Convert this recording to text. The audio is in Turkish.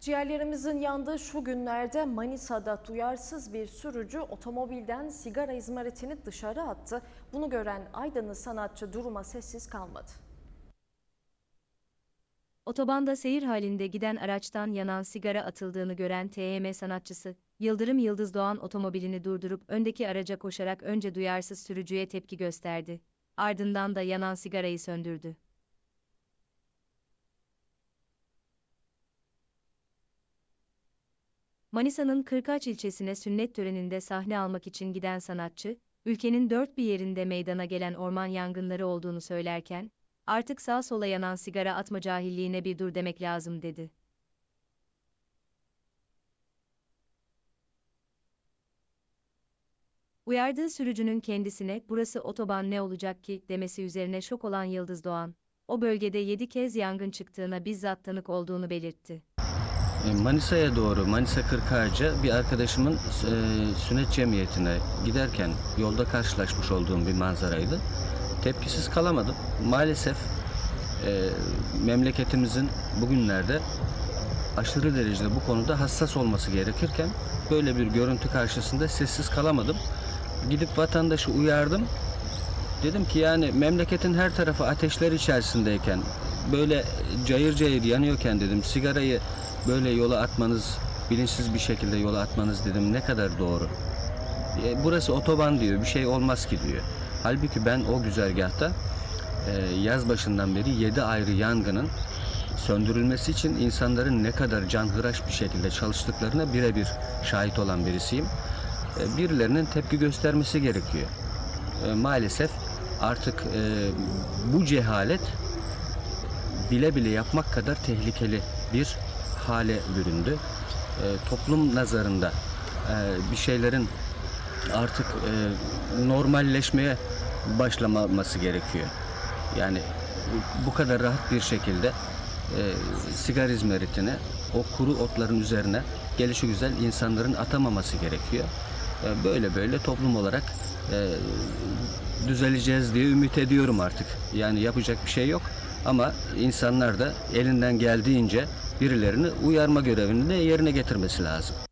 Ciğerlerimizin yandığı şu günlerde Manisa'da duyarsız bir sürücü otomobilden sigara izmaritini dışarı attı. Bunu gören Aydınlı sanatçı duruma sessiz kalmadı. Otobanda seyir halinde giden araçtan yanan sigara atıldığını gören TM sanatçısı, Yıldırım Yıldızdoğan otomobilini durdurup öndeki araca koşarak önce duyarsız sürücüye tepki gösterdi. Ardından da yanan sigarayı söndürdü. Manisa'nın Kırkaç ilçesine sünnet töreninde sahne almak için giden sanatçı, ülkenin dört bir yerinde meydana gelen orman yangınları olduğunu söylerken, "Artık sağa sola yanan sigara atma cahilliğine bir dur demek lazım." dedi. Uyardığı sürücünün kendisine "burası otoban ne olacak ki" demesi üzerine şok olan Yıldızdoğan, o bölgede 7 kez yangın çıktığına bizzat tanık olduğunu belirtti. Manisa'ya doğru, Manisa Kırkağaç'a bir arkadaşımın sünnet cemiyetine giderken yolda karşılaşmış olduğum bir manzaraydı. Tepkisiz kalamadım. Maalesef memleketimizin bugünlerde aşırı derecede bu konuda hassas olması gerekirken böyle bir görüntü karşısında sessiz kalamadım. Gidip vatandaşı uyardım. Dedim ki yani memleketin her tarafı ateşler içerisindeyken, böyle cayır cayır yanıyorken dedim sigarayı böyle yola atmanız, bilinçsiz bir şekilde yola atmanız dedim ne kadar doğru. Burası otoban diyor, bir şey olmaz ki diyor. Halbuki ben o güzergahta yaz başından beri 7 ayrı yangının söndürülmesi için insanların ne kadar canhıraş bir şekilde çalıştıklarına birebir şahit olan birisiyim. Birilerinin tepki göstermesi gerekiyor. Maalesef artık bu cehalet bile bile yapmak kadar tehlikeli bir hale büründü. Toplum nazarında bir şeylerin artık normalleşmeye başlamaması gerekiyor. Yani bu kadar rahat bir şekilde sigara izmaritini o kuru otların üzerine gelişigüzel insanların atamaması gerekiyor. Böyle böyle toplum olarak düzeleceğiz diye ümit ediyorum artık. Yani yapacak bir şey yok ama insanlar da elinden geldiğince birilerini uyarma görevini de yerine getirmesi lazım.